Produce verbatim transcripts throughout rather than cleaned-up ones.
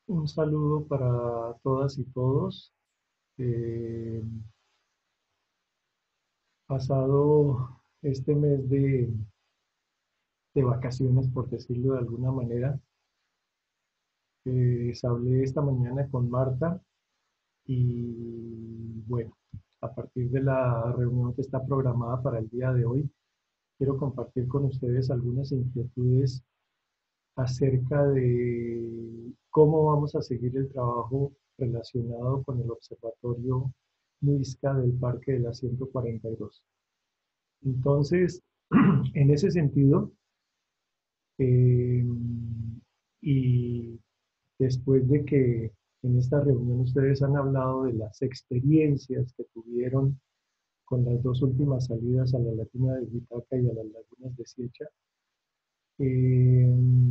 Un saludo para todas y todos. Eh, Pasado este mes de, de vacaciones, por decirlo de alguna manera, eh, les hablé esta mañana con Marta y bueno, a partir de la reunión que está programada para el día de hoy, quiero compartir con ustedes algunas inquietudes acerca de cómo vamos a seguir el trabajo relacionado con el Observatorio MISCA del Parque de la ciento cuarenta y dos. Entonces, en ese sentido, eh, y después de que en esta reunión ustedes han hablado de las experiencias que tuvieron con las dos últimas salidas a la laguna de Huitaca y a las lagunas de Siecha, eh,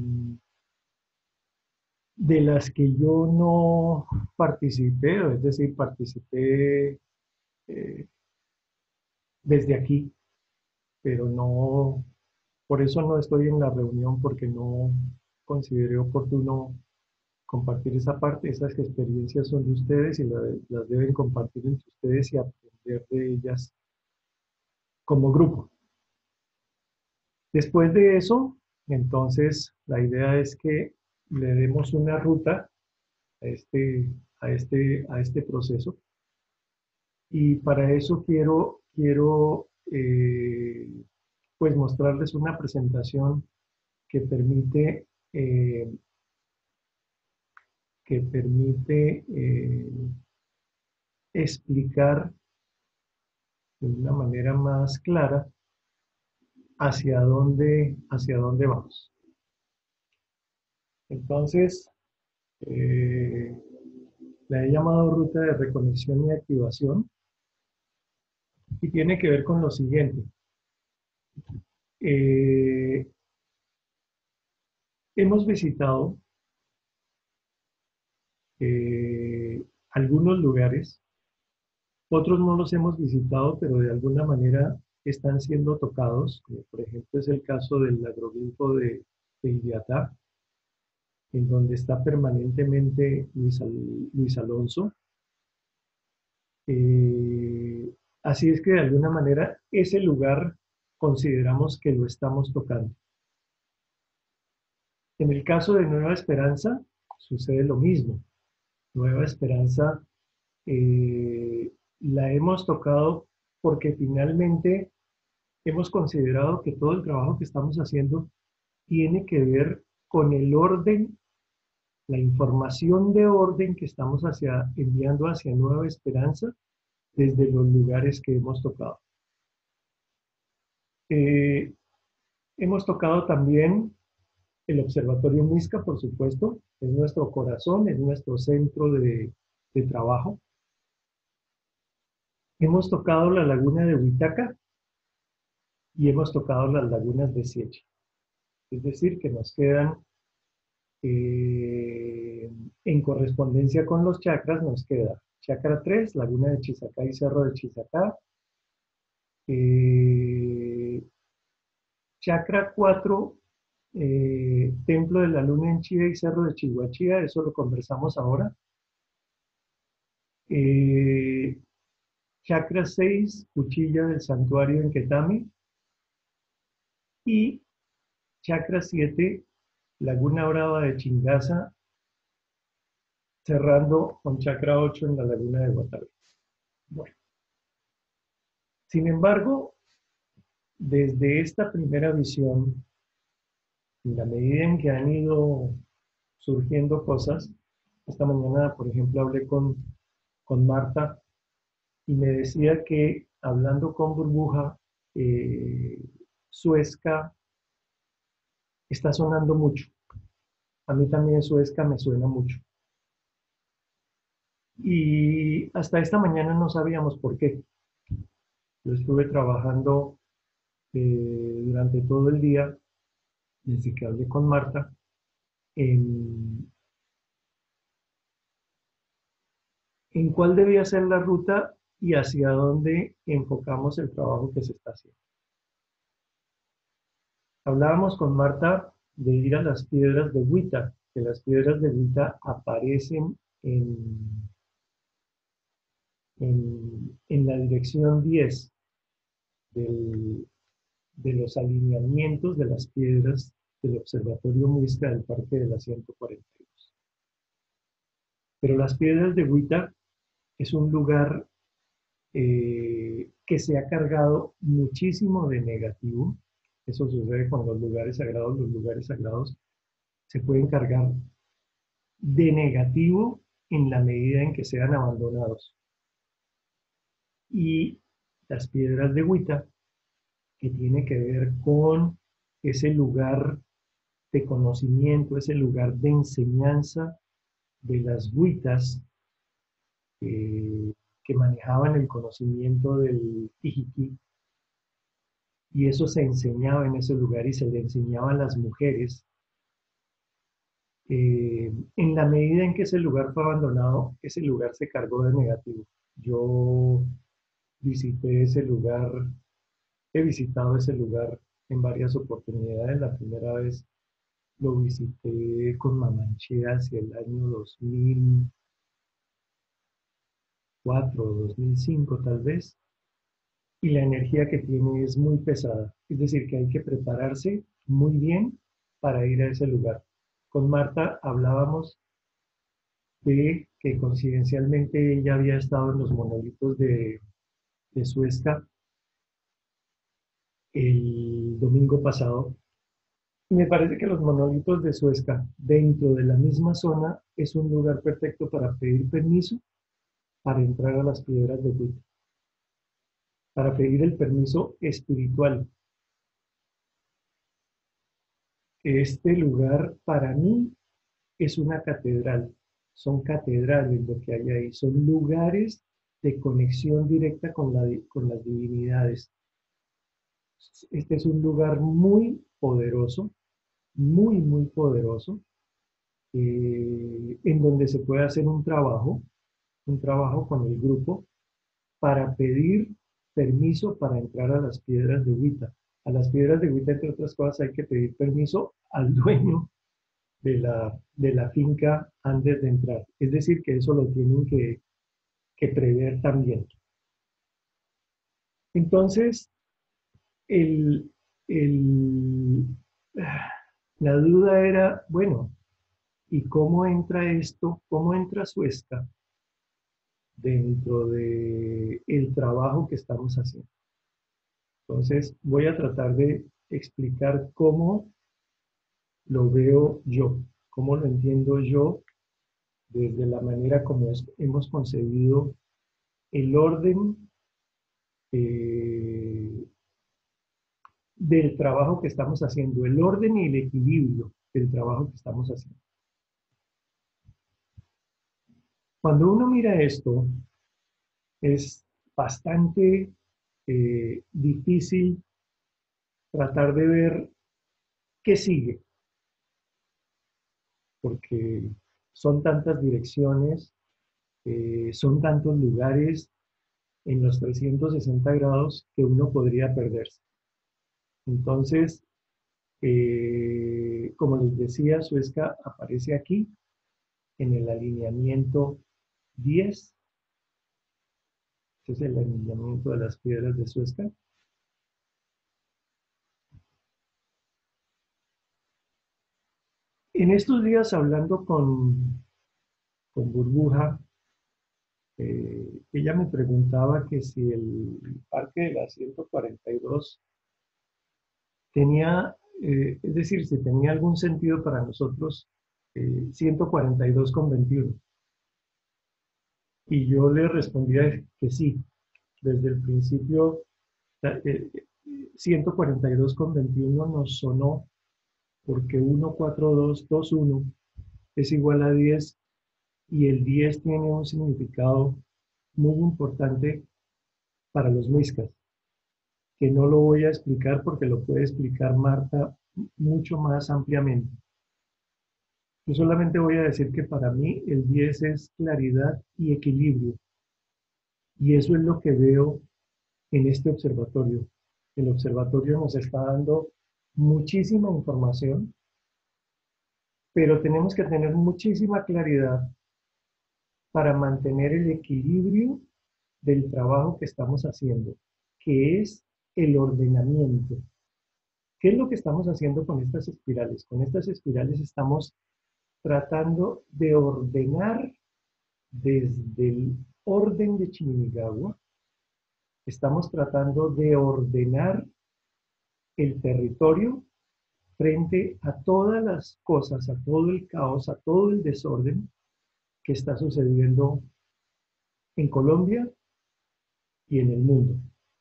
de las que yo no participé, es decir, participé eh, desde aquí, pero no, por eso no estoy en la reunión porque no consideré oportuno compartir esa parte. Esas experiencias son de ustedes y la- las deben compartir entre ustedes y aprender de ellas como grupo. Después de eso, entonces, la idea es que le demos una ruta a este, a este, a este proceso. Y para eso quiero, quiero eh, pues mostrarles una presentación que permite, eh, que permite eh, explicar de una manera más clara hacia dónde, hacia dónde vamos. Entonces, eh, la he llamado ruta de reconexión y activación y tiene que ver con lo siguiente. Eh, Hemos visitado eh, algunos lugares. Otros no los hemos visitado, pero de alguna manera están siendo tocados, como por ejemplo es el caso del agrogrifo de, de Iliatá, en donde está permanentemente Luis, Al- Luis Alonso. Eh, Así es que de alguna manera ese lugar consideramos que lo estamos tocando. En el caso de Nueva Esperanza sucede lo mismo. Nueva Esperanza eh, la hemos tocado porque finalmente hemos considerado que todo el trabajo que estamos haciendo tiene que ver con el orden, la información de orden que estamos hacia, enviando hacia Nueva Esperanza desde los lugares que hemos tocado. Eh, Hemos tocado también el Observatorio MISCA, por supuesto, es nuestro corazón, es nuestro centro de, de trabajo. Hemos tocado la laguna de Huitaca y hemos tocado las lagunas de Siecha. Es decir, que nos quedan Eh, en correspondencia con los chakras nos queda chakra tres, laguna de Chisacá y cerro de Chisacá. Eh, Chakra cuatro, eh, templo de la luna en Chía y cerro de Chihuachía, eso lo conversamos ahora. Eh, Chakra seis, cuchilla del santuario en Quetame. Y chakra siete, laguna brava de Chingaza, cerrando con chakra ocho en la laguna de Guatavita. Bueno, sin embargo, desde esta primera visión, en la medida en que han ido surgiendo cosas, esta mañana, por ejemplo, hablé con, con Marta y me decía que hablando con Burbuja, eh, Suezca está sonando mucho. A mí también Suezca me suena mucho. Y hasta esta mañana no sabíamos por qué. Yo estuve trabajando eh, durante todo el día, desde que hablé con Marta, en, en cuál debía ser la ruta y hacia dónde enfocamos el trabajo que se está haciendo. Hablábamos con Marta de ir a las piedras de Huita. que las piedras de Guita aparecen en, en, en la dirección diez del, de los alineamientos de las piedras del Observatorio Muisca del Parque de la ciento cuarenta y dos. Pero las piedras de Guita es un lugar eh, que se ha cargado muchísimo de negativo. Eso sucede con los lugares sagrados. Los lugares sagrados se pueden cargar de negativo en la medida en que sean abandonados. Y las piedras de Guita, que tiene que ver con ese lugar de conocimiento, ese lugar de enseñanza de las Guitas eh, que manejaban el conocimiento del Tijiquí, y eso se enseñaba en ese lugar y se le enseñaba a las mujeres. Eh, en la medida en que ese lugar fue abandonado, ese lugar se cargó de negativo. Yo visité ese lugar, he visitado ese lugar en varias oportunidades. La primera vez lo visité con Mamanché hacia el año dos mil cuatro o dos mil cinco tal vez, y la energía que tiene es muy pesada. Es decir, que hay que prepararse muy bien para ir a ese lugar. Con Marta hablábamos de que coincidencialmente ella había estado en los monolitos de, de Suezca el domingo pasado. Y me parece que los monolitos de Suezca, dentro de la misma zona, es un lugar perfecto para pedir permiso para entrar a las piedras de Guita, para pedir el permiso espiritual. Este lugar para mí es una catedral, son catedrales lo que hay ahí, son lugares de conexión directa con, la, con las divinidades. Este es un lugar muy poderoso, muy, muy poderoso, eh, en donde se puede hacer un trabajo, un trabajo con el grupo para pedir permiso para entrar a las piedras de Guita. A las piedras de Guita, entre otras cosas, hay que pedir permiso al dueño de la, de la finca antes de entrar. Es decir, que eso lo tienen que, que prever también. Entonces, el, el, la duda era, bueno, ¿y cómo entra esto? ¿Cómo entra Suezca dentro de el trabajo que estamos haciendo? Entonces, voy a tratar de explicar cómo lo veo yo, cómo lo entiendo yo desde la manera como es, hemos concebido el orden eh, del trabajo que estamos haciendo, el orden y el equilibrio del trabajo que estamos haciendo. Cuando uno mira esto, es bastante eh, difícil tratar de ver qué sigue, porque son tantas direcciones, eh, son tantos lugares en los trescientos sesenta grados que uno podría perderse. Entonces, eh, como les decía, Suezca aparece aquí en el alineamiento diez. Este es el alineamiento de las piedras de Suezca. En estos días, hablando con, con Burbuja, eh, ella me preguntaba que si el parque de la ciento cuarenta y dos tenía, eh, es decir, si tenía algún sentido para nosotros, eh, ciento cuarenta y dos con veintiuno. Y yo le respondía que sí, desde el principio, eh, ciento cuarenta y dos con veintiuno nos sonó porque ciento cuarenta y dos, veintiuno es igual a diez, y el diez tiene un significado muy importante para los muiscas, que no lo voy a explicar porque lo puede explicar Marta mucho más ampliamente. Yo solamente voy a decir que para mí el diez es claridad y equilibrio, y eso es lo que veo en este observatorio. El observatorio nos está dando muchísima información pero tenemos que tener muchísima claridad para mantener el equilibrio del trabajo que estamos haciendo, que es el ordenamiento. ¿Qué es lo que estamos haciendo con estas espirales? Con estas espirales estamos tratando de ordenar desde el orden de Chiminigawa, estamos tratando de ordenar el territorio frente a todas las cosas, a todo el caos, a todo el desorden que está sucediendo en Colombia y en el mundo,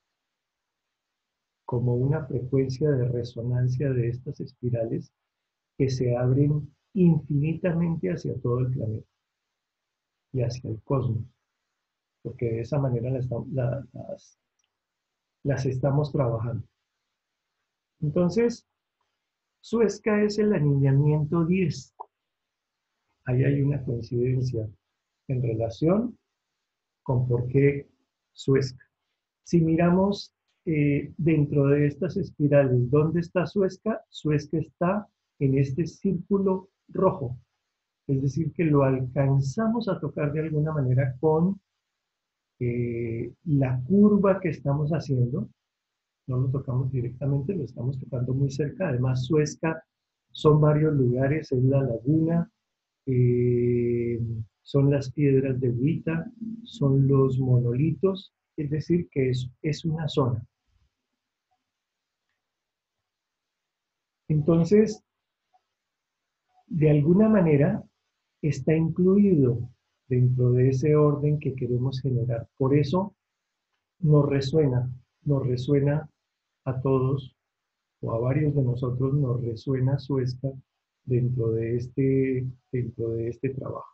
como una frecuencia de resonancia de estas espirales que se abren infinitamente hacia todo el planeta y hacia el cosmos, porque de esa manera las, las, las estamos trabajando. Entonces, Suezca es el alineamiento diez. Ahí hay una coincidencia en relación con por qué Suezca. Si miramos eh, dentro de estas espirales, ¿dónde está Suezca? Suezca está en este círculo rojo. Es decir, que lo alcanzamos a tocar de alguna manera con eh, la curva que estamos haciendo. No lo tocamos directamente, lo estamos tocando muy cerca. Además, Suezca son varios lugares, es la laguna, eh, son las piedras de Huita, son los monolitos, es decir, que es, es una zona. Entonces, de alguna manera, está incluido dentro de ese orden que queremos generar. Por eso nos resuena, nos resuena a todos, o a varios de nosotros nos resuena Suezca dentro de este, dentro de este trabajo.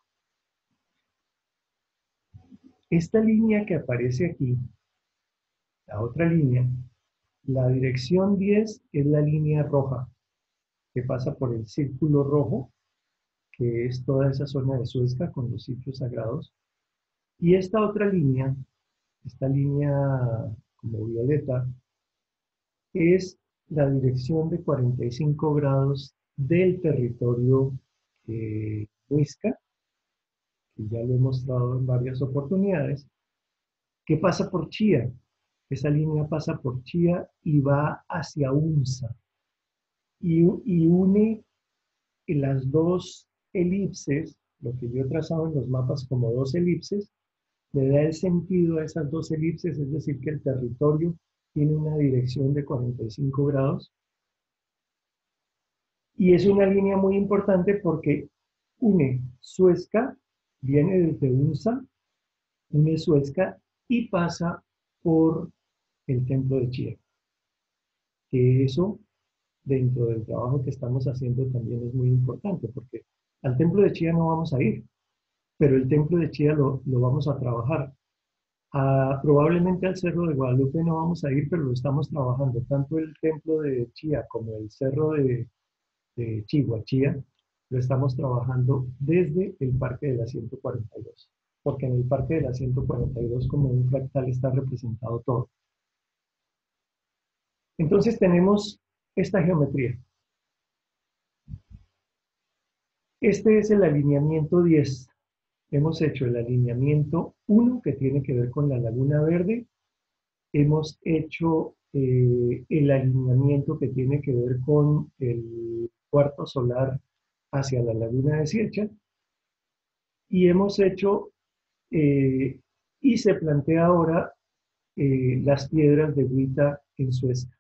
Esta línea que aparece aquí, la otra línea, la dirección diez es la línea roja, que pasa por el círculo rojo, que es toda esa zona de Suezca con los sitios sagrados. Y esta otra línea, esta línea como violeta, es la dirección de cuarenta y cinco grados del territorio eh, Muisca, que ya lo he mostrado en varias oportunidades, que pasa por Chía. Esa línea pasa por Chía y va hacia Unza. Y, y une las dos elipses, lo que yo he trazado en los mapas como dos elipses, le da el sentido a esas dos elipses, es decir, que el territorio tiene una dirección de cuarenta y cinco grados. Y es una línea muy importante porque une Suezca, viene desde Unza, une Suezca y pasa por el templo de Chía. Que eso, dentro del trabajo que estamos haciendo, también es muy importante, porque al templo de Chía no vamos a ir, pero el templo de Chía lo, lo vamos a trabajar. A, probablemente al Cerro de Guadalupe no vamos a ir, pero lo estamos trabajando. Tanto el templo de Chía como el Cerro de, de Chihuachía lo estamos trabajando desde el Parque de la ciento cuarenta y dos, porque en el Parque de la ciento cuarenta y dos como un fractal está representado todo. Entonces tenemos esta geometría. Este es el alineamiento diez. Hemos hecho el alineamiento uno, que tiene que ver con la Laguna Verde. Hemos hecho eh, el alineamiento que tiene que ver con el cuarto solar hacia la Laguna de Siercha. Y hemos hecho, eh, y se plantea ahora eh, las piedras de Huita en Suezca.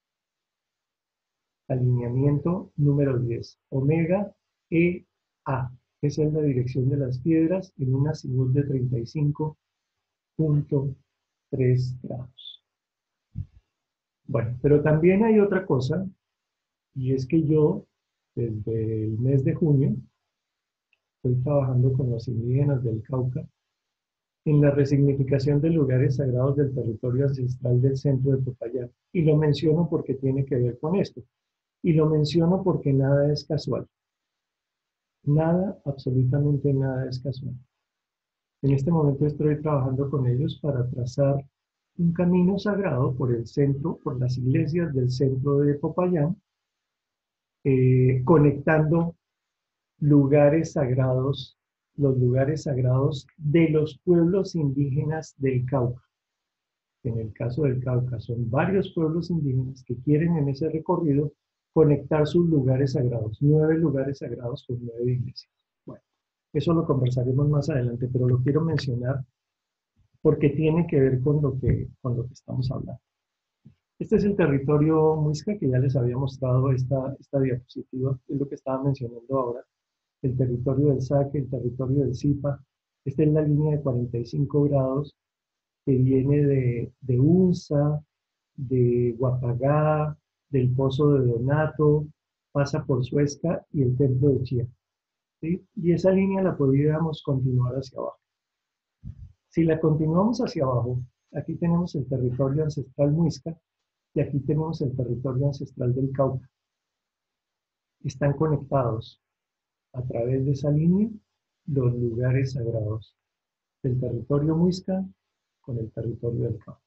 Alineamiento número diez. Omega E A. Esa es la dirección de las piedras en una azimut de treinta y cinco punto tres grados. Bueno, pero también hay otra cosa, y es que yo, desde el mes de junio, estoy trabajando con los indígenas del Cauca en la resignificación de lugares sagrados del territorio ancestral del centro de Popayán. Y lo menciono porque tiene que ver con esto. Y lo menciono porque nada es casual. Nada, absolutamente nada es casual. En este momento estoy trabajando con ellos para trazar un camino sagrado por el centro, por las iglesias del centro de Popayán, eh, conectando lugares sagrados, los lugares sagrados de los pueblos indígenas del Cauca. En el caso del Cauca son varios pueblos indígenas que quieren en ese recorrido conectar sus lugares sagrados, nueve lugares sagrados con nueve iglesias. Bueno, eso lo conversaremos más adelante, pero lo quiero mencionar porque tiene que ver con lo que, con lo que estamos hablando. Este es el territorio muisca que ya les había mostrado esta, esta diapositiva, es lo que estaba mencionando ahora. El territorio del Saque, el territorio del Zipa. Esta es la línea de cuarenta y cinco grados que viene de, de Unza, de Guapagá, del Pozo de Donato, pasa por Suesca y el Templo de Chía. ¿Sí? Y esa línea la podríamos continuar hacia abajo. Si la continuamos hacia abajo, aquí tenemos el territorio ancestral muisca y aquí tenemos el territorio ancestral del Cauca. Están conectados a través de esa línea los lugares sagrados del territorio muisca con el territorio del Cauca.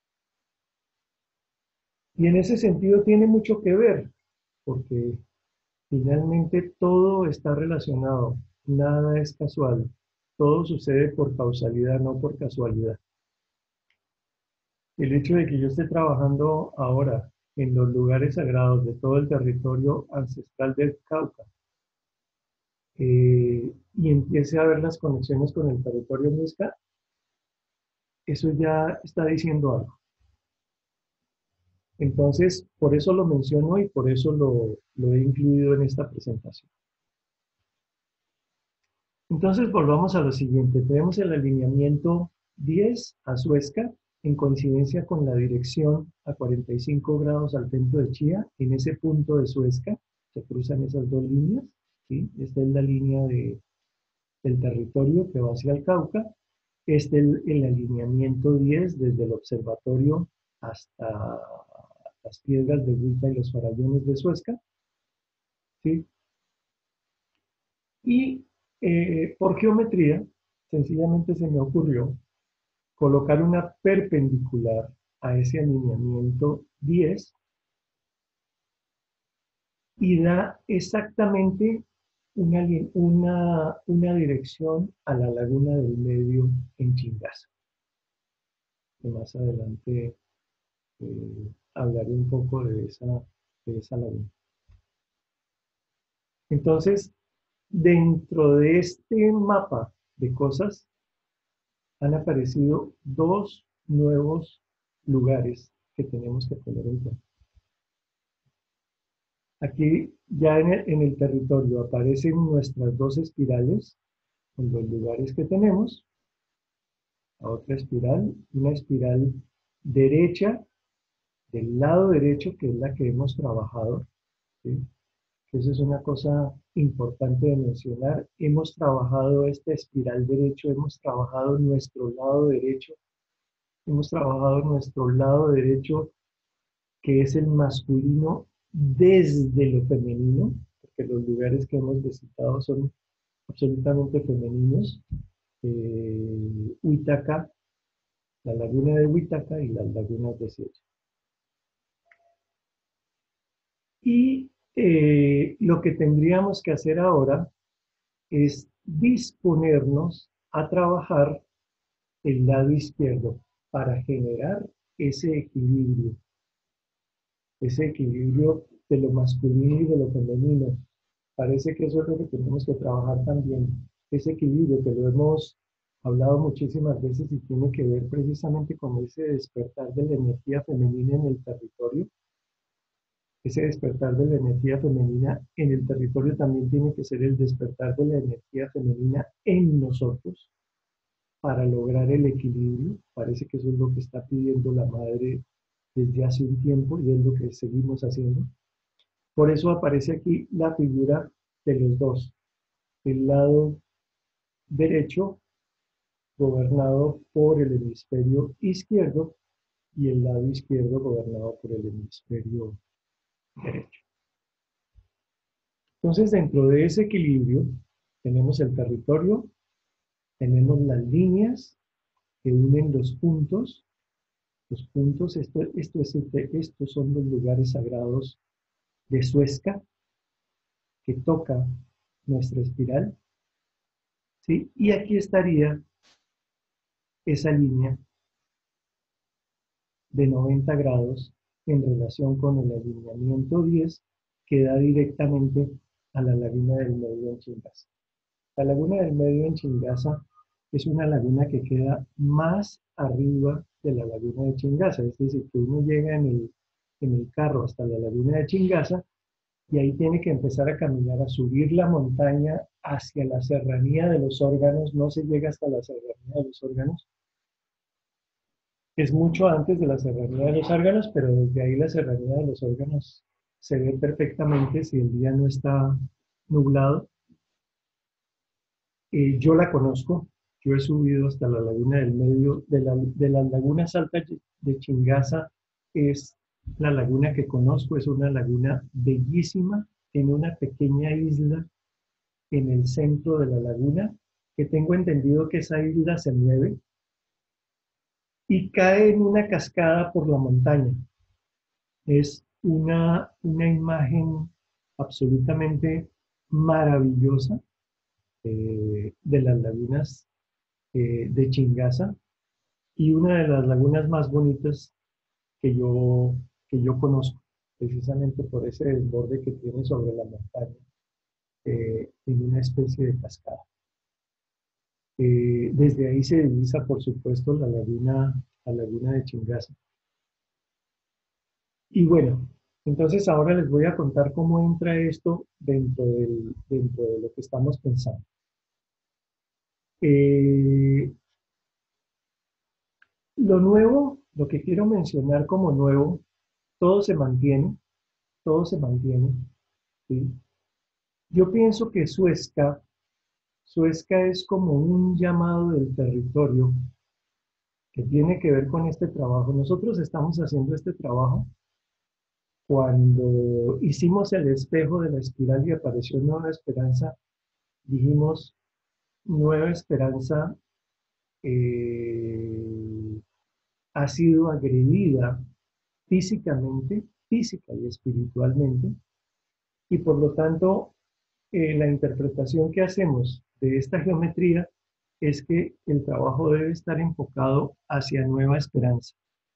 Y en ese sentido tiene mucho que ver, porque finalmente todo está relacionado, nada es casual, todo sucede por causalidad, no por casualidad. El hecho de que yo esté trabajando ahora en los lugares sagrados de todo el territorio ancestral del Cauca, eh, y empiece a ver las conexiones con el territorio muisca, eso ya está diciendo algo. Entonces, por eso lo menciono y por eso lo, lo he incluido en esta presentación. Entonces, volvamos a lo siguiente. Tenemos el alineamiento diez a Suesca, en coincidencia con la dirección a cuarenta y cinco grados al templo de Chía. En ese punto de Suesca se cruzan esas dos líneas, ¿sí? Esta es la línea de, del territorio que va hacia el Cauca. Este es el, el alineamiento diez desde el observatorio hasta las piedras de Huita y los farallones de Suesca, ¿sí? Y eh, por geometría, sencillamente se me ocurrió colocar una perpendicular a ese alineamiento diez y da exactamente una, una, una dirección a la laguna del Medio en Chingaza. Que más adelante eh, hablaré un poco de esa, de esa laguna. Entonces, dentro de este mapa de cosas, han aparecido dos nuevos lugares que tenemos que tener en cuenta. Aquí ya en el, en el territorio aparecen nuestras dos espirales con los lugares que tenemos. A otra espiral, una espiral derecha del lado derecho, que es la que hemos trabajado, ¿sí? Eso es una cosa importante de mencionar. Hemos trabajado esta espiral derecho, hemos trabajado nuestro lado derecho, hemos trabajado nuestro lado derecho, que es el masculino desde lo femenino, porque los lugares que hemos visitado son absolutamente femeninos. Eh, Huitaca, la laguna de Huitaca y las lagunas de Sella. Y eh, lo que tendríamos que hacer ahora es disponernos a trabajar el lado izquierdo para generar ese equilibrio, ese equilibrio de lo masculino y de lo femenino. Parece que eso es lo que tenemos que trabajar también, ese equilibrio que lo hemos hablado muchísimas veces y tiene que ver precisamente con ese despertar de la energía femenina en el territorio. Ese despertar de la energía femenina en el territorio también tiene que ser el despertar de la energía femenina en nosotros para lograr el equilibrio. Parece que eso es lo que está pidiendo la madre desde hace un tiempo y es lo que seguimos haciendo. Por eso aparece aquí la figura de los dos. El lado derecho gobernado por el hemisferio izquierdo y el lado izquierdo gobernado por el hemisferio derecho. Entonces, dentro de ese equilibrio, tenemos el territorio, tenemos las líneas que unen los puntos. Los puntos, esto, esto es, estos son los lugares sagrados de Suesca, que toca nuestra espiral, ¿sí? Y aquí estaría esa línea de noventa grados en relación con el alineamiento diez que da directamente a la laguna del medio en Chingaza. La laguna del medio en Chingaza es una laguna que queda más arriba de la laguna de Chingaza, es decir, que uno llega en el, en el carro hasta la laguna de Chingaza y ahí tiene que empezar a caminar, a subir la montaña hacia la serranía de los órganos, no se llega hasta la serranía de los órganos, es mucho antes de la serranía de los órganos, pero desde ahí la serranía de los órganos se ve perfectamente si el día no está nublado. Eh, yo la conozco, yo he subido hasta la laguna del medio, de, la, de las lagunas altas de Chingaza, es la laguna que conozco, es una laguna bellísima, en una pequeña isla en el centro de la laguna, que tengo entendido que esa isla se mueve y cae en una cascada por la montaña. Es una, una imagen absolutamente maravillosa eh, de las lagunas eh, de Chingaza y una de las lagunas más bonitas que yo, que yo conozco, precisamente por ese desborde que tiene sobre la montaña eh, en una especie de cascada. Eh, desde ahí se divisa, por supuesto, la laguna, la laguna de Chingaza. Y bueno, entonces ahora les voy a contar cómo entra esto dentro, del, dentro de lo que estamos pensando. Eh, lo nuevo, lo que quiero mencionar como nuevo, todo se mantiene, todo se mantiene, ¿sí? Yo pienso que Suezca, Suezca es como un llamado del territorio que tiene que ver con este trabajo. Nosotros estamos haciendo este trabajo cuando hicimos el espejo de la espiral y apareció Nueva Esperanza, dijimos, Nueva Esperanza eh, ha sido agredida físicamente, física y espiritualmente, y por lo tanto eh, la interpretación que hacemos de esta geometría es que el trabajo debe estar enfocado hacia Nueva Esperanza.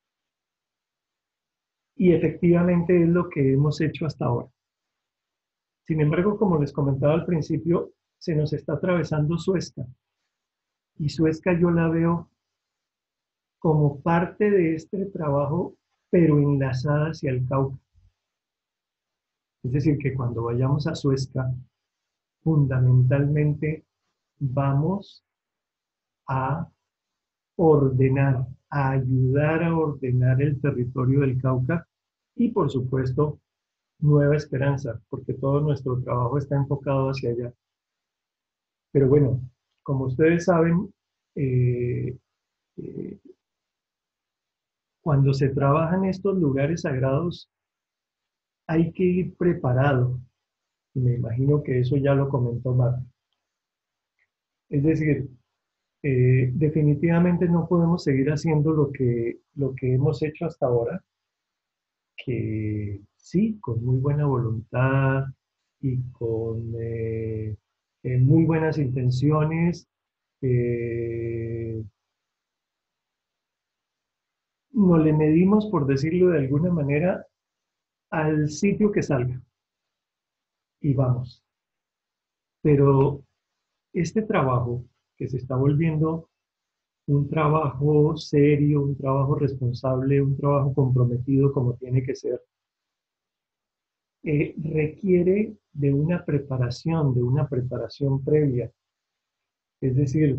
Y efectivamente es lo que hemos hecho hasta ahora. Sin embargo, como les comentaba al principio, se nos está atravesando Suezca. Y Suezca yo la veo como parte de este trabajo, pero enlazada hacia el Cauca. Es decir, que cuando vayamos a Suezca, fundamentalmente vamos a ordenar, a ayudar a ordenar el territorio del Cauca y, por supuesto, Nueva Esperanza, porque todo nuestro trabajo está enfocado hacia allá. Pero bueno, como ustedes saben, eh, eh, cuando se trabaja en estos lugares sagrados, hay que ir preparado. Y me imagino que eso ya lo comentó Marta. Es decir, eh, definitivamente no podemos seguir haciendo lo que, lo que hemos hecho hasta ahora, que sí, con muy buena voluntad y con eh, eh, muy buenas intenciones, eh, no le medimos, por decirlo de alguna manera, al sitio que salga y vamos. Pero este trabajo que se está volviendo un trabajo serio, un trabajo responsable, un trabajo comprometido como tiene que ser, eh, requiere de una preparación, de una preparación previa. Es decir,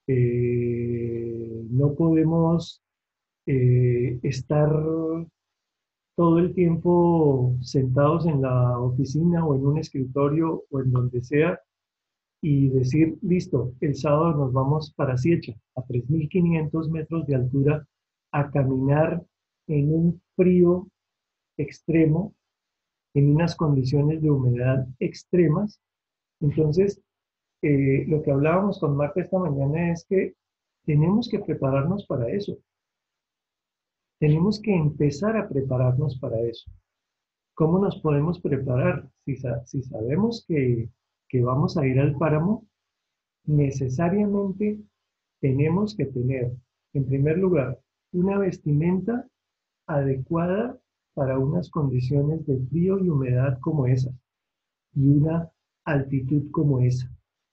eh, no podemos eh, estar todo el tiempo sentados en la oficina o en un escritorio o en donde sea y decir, listo, el sábado nos vamos para Siecha, a tres mil quinientos metros de altura, a caminar en un frío extremo, en unas condiciones de humedad extremas. Entonces, eh, lo que hablábamos con Marta esta mañana es que tenemos que prepararnos para eso. Tenemos que empezar a prepararnos para eso. ¿Cómo nos podemos preparar? Si, sa si sabemos que que vamos a ir al páramo, necesariamente tenemos que tener, en primer lugar, una vestimenta adecuada para unas condiciones de frío y humedad como esas, y una altitud como esa.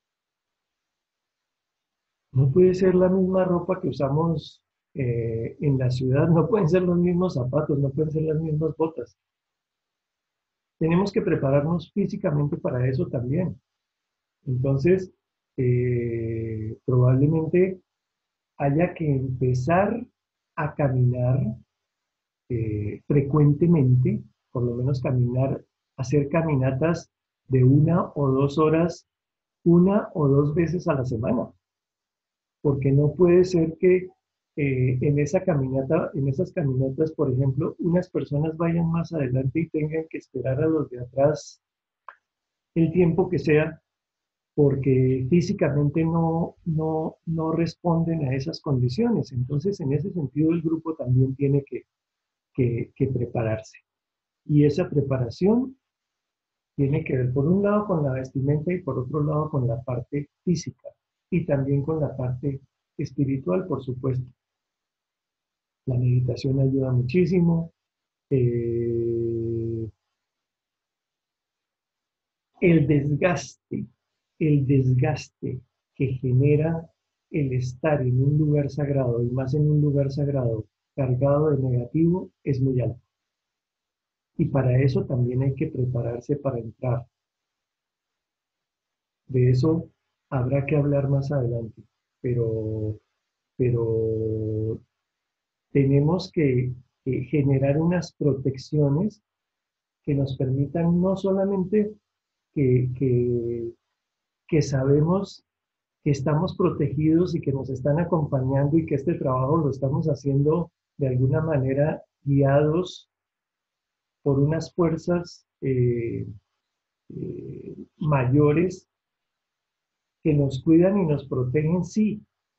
No puede ser la misma ropa que usamos eh, en la ciudad, no pueden ser los mismos zapatos, no pueden ser las mismas botas. Tenemos que prepararnos físicamente para eso también. Entonces, eh, probablemente haya que empezar a caminar eh, frecuentemente, por lo menos caminar, hacer caminatas de una o dos horas, una o dos veces a la semana, porque no puede ser que eh, en esa caminata, en esas caminatas, por ejemplo, unas personas vayan más adelante y tengan que esperar a los de atrás el tiempo que sea, porque físicamente no, no, no responden a esas condiciones. Entonces, en ese sentido, el grupo también tiene que, que, que prepararse. Y esa preparación tiene que ver, por un lado, con la vestimenta y por otro lado, con la parte física y también con la parte espiritual, por supuesto. La meditación ayuda muchísimo. Eh, el desgaste, el desgaste que genera el estar en un lugar sagrado y más en un lugar sagrado cargado de negativo es muy alto. Y para eso también hay que prepararse para entrar. De eso habrá que hablar más adelante, pero, pero tenemos que, que generar unas protecciones que nos permitan no solamente que, que, que sabemos que estamos protegidos y que nos están acompañando y que este trabajo lo estamos haciendo de alguna manera guiados por unas fuerzas eh, eh, mayores que nos cuidan y nos protegen, sí,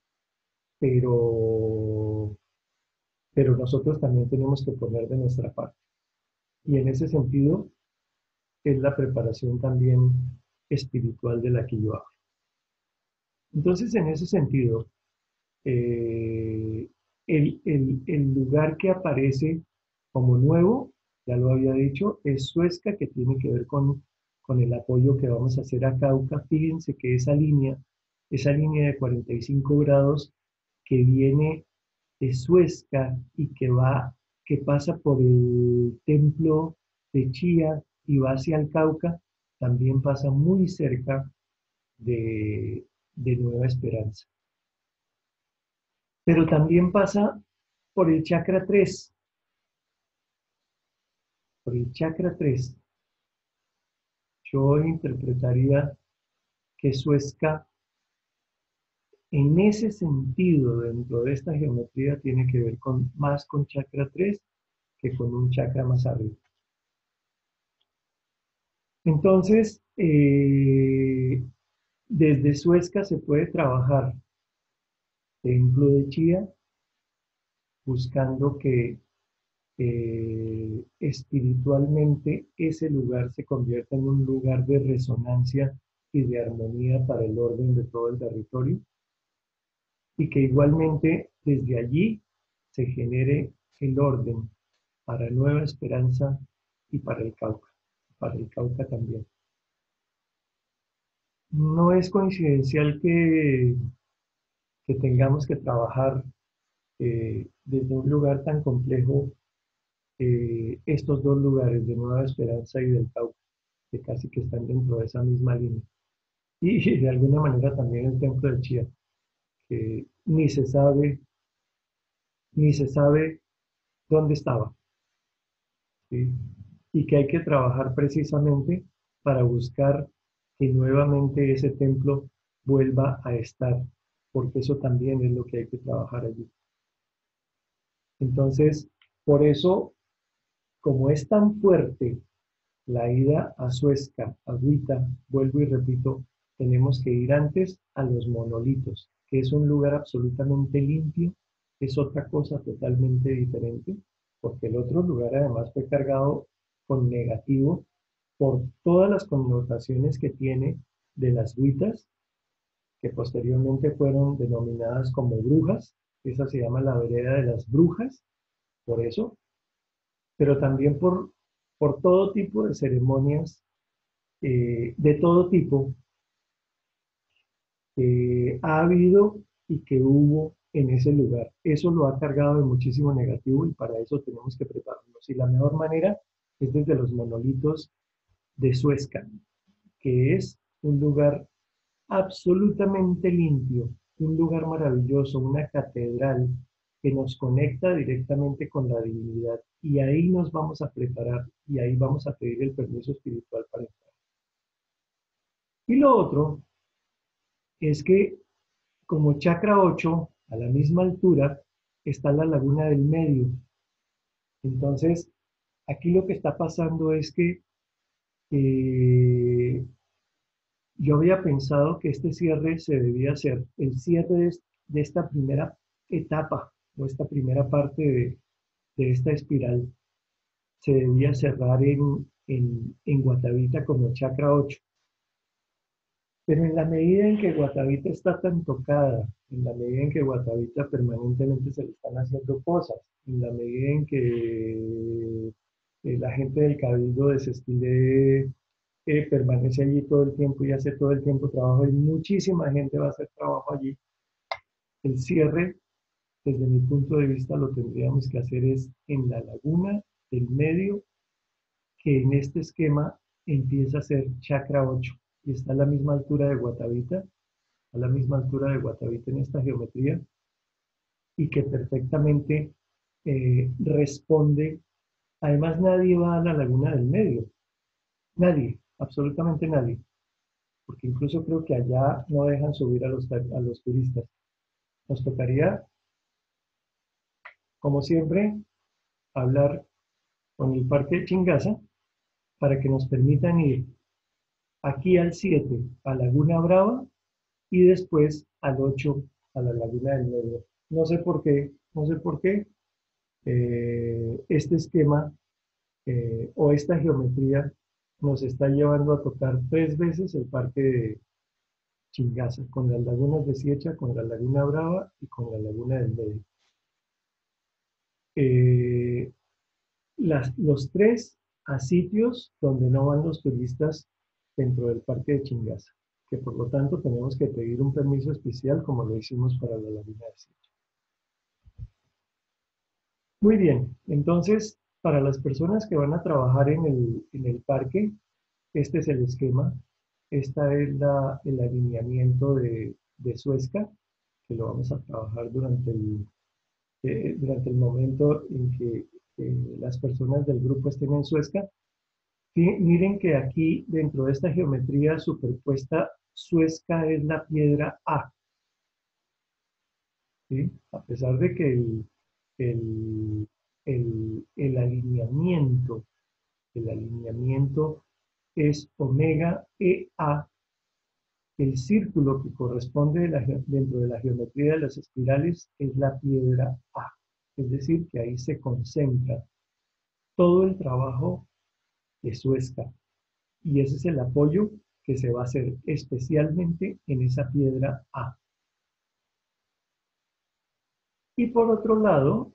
pero, pero nosotros también tenemos que poner de nuestra parte. Y en ese sentido es la preparación también espiritual de la que yo hablo. Entonces, en ese sentido, eh, el, el, el lugar que aparece como nuevo, ya lo había dicho, es Suezca, que tiene que ver con, con el apoyo que vamos a hacer a Cauca. Fíjense que esa línea, esa línea de cuarenta y cinco grados que viene de Suezca y que va, que pasa por el templo de Chía y va hacia el Cauca, también pasa muy cerca de, de Nueva Esperanza. Pero también pasa por el chakra tres, por el chakra tres. Yo interpretaría que Suezca, en ese sentido, dentro de esta geometría, tiene que ver con, más con chakra tres que con un chakra más arriba. Entonces, eh, desde Suezca se puede trabajar templo de Chía, buscando que eh, espiritualmente ese lugar se convierta en un lugar de resonancia y de armonía para el orden de todo el territorio, y que igualmente desde allí se genere el orden para Nueva Esperanza y para el Cauca, para el Cauca también. No es coincidencial que, que tengamos que trabajar eh, desde un lugar tan complejo eh, estos dos lugares de Nueva Esperanza y del Cauca, que casi que están dentro de esa misma línea. Y de alguna manera también el templo de Chía, que ni se sabe, ni se sabe dónde estaba, ¿sí? Y que hay que trabajar precisamente para buscar que nuevamente ese templo vuelva a estar, porque eso también es lo que hay que trabajar allí. Entonces, por eso, como es tan fuerte la ida a Suezca, Agüita, vuelvo y repito, tenemos que ir antes a los monolitos, que es un lugar absolutamente limpio, es otra cosa totalmente diferente, porque el otro lugar además fue cargado con negativo por todas las connotaciones que tiene de las Huitas, que posteriormente fueron denominadas como brujas. Esa se llama la vereda de las brujas, por eso, pero también por, por todo tipo de ceremonias, eh, de todo tipo, que ha habido y que hubo en ese lugar. Eso lo ha cargado de muchísimo negativo y para eso tenemos que prepararnos. Y la mejor manera es desde los monolitos de Suezca, que es un lugar absolutamente limpio, un lugar maravilloso, una catedral que nos conecta directamente con la divinidad. Y ahí nos vamos a preparar y ahí vamos a pedir el permiso espiritual para entrar. Y lo otro es que como chakra ocho, a la misma altura, está la laguna del medio. Entonces, aquí lo que está pasando es que eh, yo había pensado que este cierre se debía hacer, el cierre de, de esta primera etapa o esta primera parte de, de esta espiral se debía cerrar en, en, en Guatavita como chakra ocho. Pero en la medida en que Guatavita está tan tocada, en la medida en que Guatavita permanentemente se le están haciendo cosas, en la medida en que eh, la gente del Cabildo de Sesquilé eh, permanece allí todo el tiempo y hace todo el tiempo trabajo y muchísima gente va a hacer trabajo allí, el cierre, desde mi punto de vista, lo tendríamos que hacer es en la laguna del medio, que en este esquema empieza a ser chakra ocho y está a la misma altura de Guatavita, a la misma altura de Guatavita en esta geometría y que perfectamente eh, responde. Además, nadie va a la laguna del medio, nadie, absolutamente nadie, porque incluso creo que allá no dejan subir a los, a los turistas. Nos tocaría, como siempre, hablar con el Parque de Chingaza para que nos permitan ir aquí al siete a Laguna Brava y después al ocho a la Laguna del Medio. No sé por qué, no sé por qué eh, este esquema eh, o esta geometría nos está llevando a tocar tres veces el Parque de Chingaza, con las lagunas de Siecha, con la Laguna Brava y con la Laguna del Medio. Eh, las, los tres a sitios donde no van los turistas dentro del Parque de Chingaza, que por lo tanto tenemos que pedir un permiso especial como lo hicimos para la Laguna de Siecha. Muy bien, entonces para las personas que van a trabajar en el, en el parque, este es el esquema, este es la, el alineamiento de, de Suezca, que lo vamos a trabajar durante el, eh, durante el momento en que eh, las personas del grupo estén en Suezca. Miren que aquí dentro de esta geometría superpuesta, Suezca es la piedra A, ¿sí? A pesar de que el, el, el, el alineamiento, el alineamiento es omega E A, el círculo que corresponde de la, dentro de la geometría de las espirales es la piedra A. Es decir, que ahí se concentra todo el trabajo de Suezca. Y ese es el apoyo que se va a hacer especialmente en esa piedra A. Y por otro lado,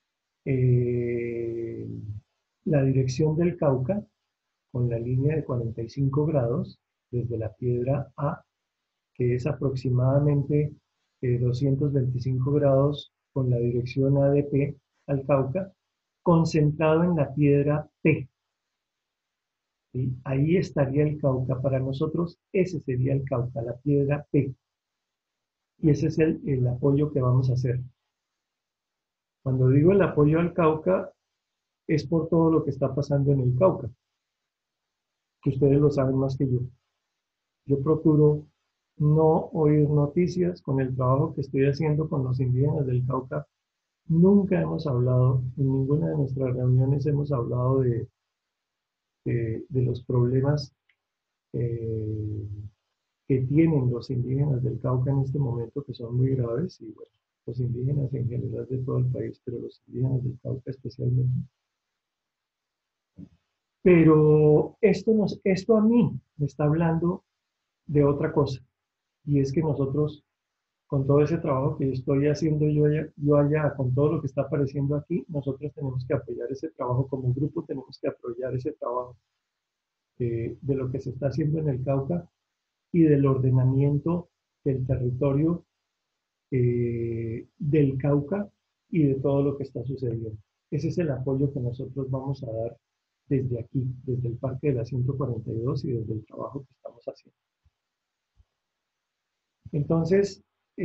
eh, la dirección del Cauca, con la línea de cuarenta y cinco grados, desde la piedra A, que es aproximadamente eh, doscientos veinticinco grados con la dirección A D P al Cauca, concentrado en la piedra P. ¿Sí? Ahí estaría el Cauca. Para nosotros ese sería el Cauca, la piedra P. Y ese es el, el apoyo que vamos a hacer. Cuando digo el apoyo al Cauca, es por todo lo que está pasando en el Cauca, que ustedes lo saben más que yo. Yo procuro no oír noticias con el trabajo que estoy haciendo con los indígenas del Cauca. Nunca hemos hablado, en ninguna de nuestras reuniones hemos hablado de, de, de los problemas eh, que tienen los indígenas del Cauca en este momento, que son muy graves, y bueno, los indígenas en general de todo el país, pero los indígenas del Cauca especialmente. Pero esto, nos, esto a mí me está hablando de otra cosa, y es que nosotros, con todo ese trabajo que estoy haciendo yo allá, yo allá, con todo lo que está apareciendo aquí, nosotros tenemos que apoyar ese trabajo como grupo, tenemos que apoyar ese trabajo eh, de lo que se está haciendo en el Cauca y del ordenamiento del territorio eh, del Cauca y de todo lo que está sucediendo. Ese es el apoyo que nosotros vamos a dar desde aquí, desde el Parque de la ciento cuarenta y dos y desde el trabajo que estamos haciendo. Entonces,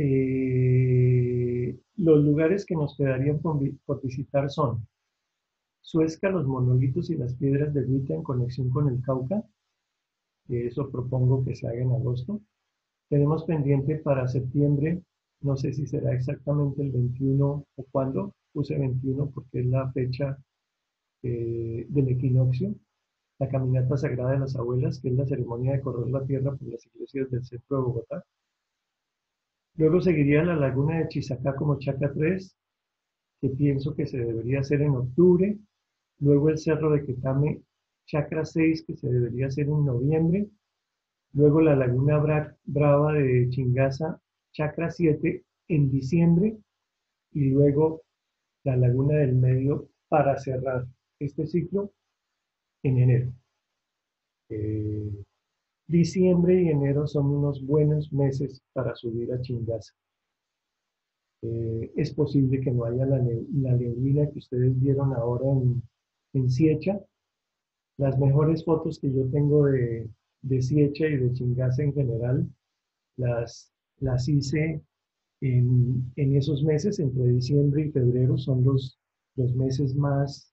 eh, los lugares que nos quedarían por, por visitar son Suezca, los monolitos y las piedras de Huita en conexión con el Cauca, que eso propongo que se haga en agosto. Tenemos pendiente para septiembre, no sé si será exactamente el veintiuno o cuándo, puse veintiuno porque es la fecha eh, del equinoccio, la caminata sagrada de las abuelas, que es la ceremonia de correr la tierra por las iglesias del centro de Bogotá. Luego seguiría la laguna de Chisacá como Chaca tres, que pienso que se debería hacer en octubre. Luego el cerro de Quetame, Chacra seis, que se debería hacer en noviembre. Luego la laguna Bra Brava de Chingaza, Chacra siete, en diciembre. Y luego la laguna del Medio para cerrar este ciclo en enero. Eh, diciembre y enero son unos buenos meses para subir a Chingaza. Eh, es posible que no haya la, ne la neblina que ustedes vieron ahora en, en Siecha. Las mejores fotos que yo tengo de, de Siecha y de Chingaza en general las, las hice en, en esos meses, entre diciembre y febrero, son los, los meses más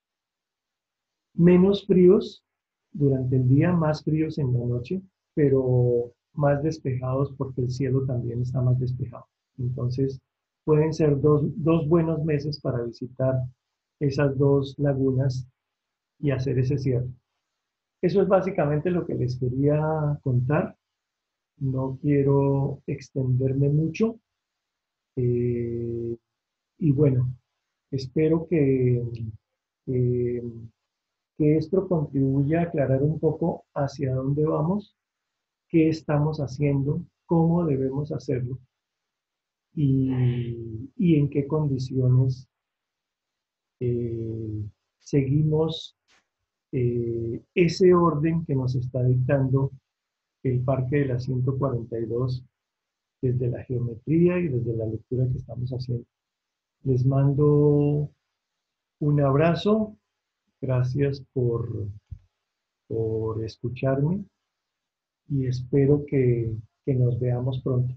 menos fríos durante el día, más fríos en la noche, pero más despejados porque el cielo también está más despejado. Entonces, pueden ser dos, dos buenos meses para visitar esas dos lagunas y hacer ese cierre. Eso es básicamente lo que les quería contar. No quiero extenderme mucho. Eh, y bueno, espero que, que, que esto contribuya a aclarar un poco hacia dónde vamos, qué estamos haciendo, cómo debemos hacerlo y, y en qué condiciones eh, seguimos eh, ese orden que nos está dictando el Parque de la ciento cuarenta y dos desde la geometría y desde la lectura que estamos haciendo. Les mando un abrazo, gracias por, por escucharme y espero que, que nos veamos pronto.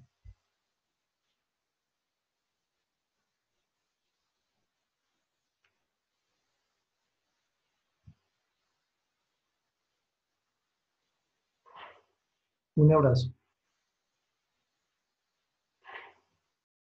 Un abrazo.